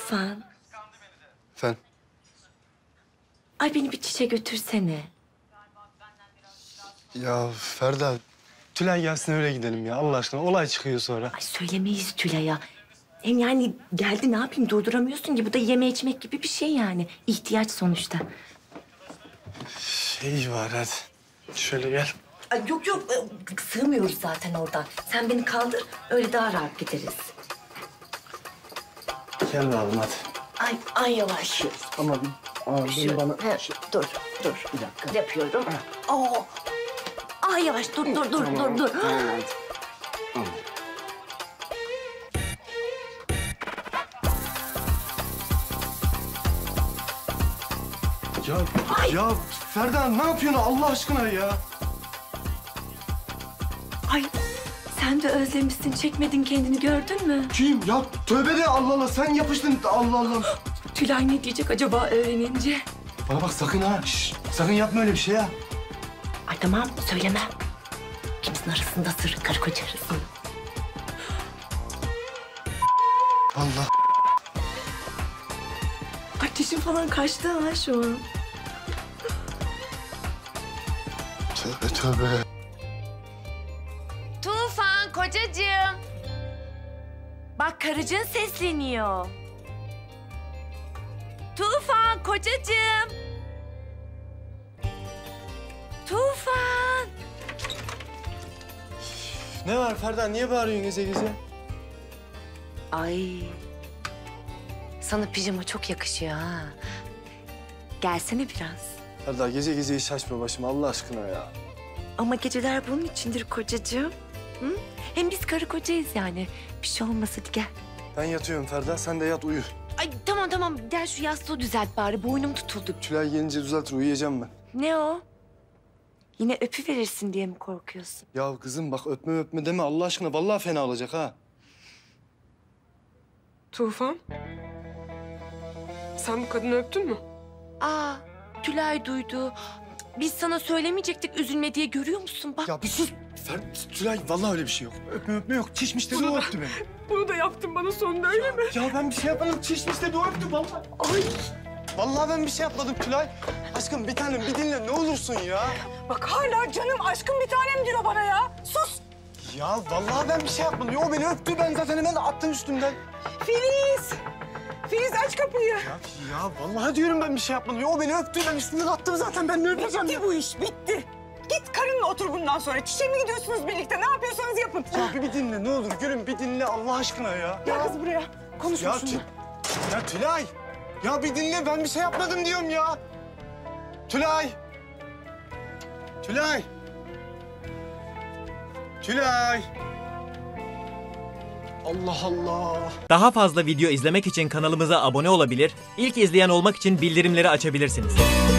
Tufan. Efendim? Ay beni bir çişe götürsene. Ya Ferda, Tülay gelsin öyle gidelim ya Allah aşkına. Olay çıkıyor sonra. Ay söylemeyiz Tülay'a. Hem yani geldi ne yapayım durduramıyorsun ki. Bu da yeme içmek gibi bir şey yani. İhtiyaç sonuçta. Şey var hadi. Şöyle gel. Ay yok yok sığmıyoruz zaten oradan. Sen beni kaldır öyle daha rahat gideriz. Gel bakalım hadi. Ay yavaş. Ama Şu, bana... he, dur. Bir dakika. Yapıyorum. Oo. Ay yavaş dur. Ya Ferda ne yapıyorsun Allah aşkına ya? Ay sen de özlemişsin. Çekmedin kendini gördün mü? Kim? Ya tövbe de Allah Allah sen yapıştın Allah Allah. Tülay ne diyecek acaba öğrenince? Bana bak sakın ha. Şş, sakın yapma öyle bir şey ha. Ay tamam söylemem. İkimizin arasında sır, karı koca arasında. Allah. Ateşim falan kaçtı ha şu an. Tövbe. Tufan kocacığım. Bak karıcığın sesleniyor. Tufan kocacığım. Tufan. Ne var Ferda? Niye bağırıyorsun geze geze? Ay. Sana pijama çok yakışıyor ha. Gelsene biraz. Ferda geze geze hiç açma başıma Allah aşkına ya. Ama geceler bunun içindir kocacığım. Hı? Hem biz karı kocayız yani. Bir şey olmaz hadi gel. Ben yatıyorum Ferda sen de yat uyu. Ay tamam gel şu yastığı düzelt bari boynum tutuldu. Tülay gelince düzeltir uyuyacağım ben. Ne o? Yine öpüverirsin diye mi korkuyorsun? Ya kızım bak öpme deme Allah aşkına vallahi fena olacak ha. Tufan. Sen bu kadını öptün mü? Aa Tülay duydu. Biz sana söylemeyecektik üzülme diye görüyor musun bak. Ya bir sus. Tülay vallahi öyle bir şey yok. Öpme yok. Çişmiş dedi o öptü beni. Bunu da yaptın bana sonunda öyle mi? Ya ben bir şey yapmadım. Çişmiş dedi o öptü vallahi. Ay. Vallahi ben bir şey yapmadım Tülay. Aşkım bir tanem bir dinle ne olursun ya. Bak hala canım aşkım bir tanem diyor bana ya. Sus. Ya vallahi ben bir şey yapmadım. O beni öptü ben zaten hemen attım üstümden. Filiz. Filiz aç kapıyı. Ya vallahi diyorum ben bir şey yapmadım. O beni öptü ben üstümden attım zaten ben ne öpeceğim? Bitti bu iş bitti. Git karınla otur bundan sonra. Çişe mi gidiyorsunuz birlikte? Ne yapıyorsanız yapın. Ya bir dinle ne olur Gülüm bir dinle Allah aşkına ya. Gel kız buraya. Konuşma Ya, şununla. ya Tülay. Ya bir dinle ben bir şey yapmadım diyorum ya. Tülay. Tülay. Tülay. Allah Allah. Daha fazla video izlemek için kanalımıza abone olabilir, ilk izleyen olmak için bildirimleri açabilirsiniz.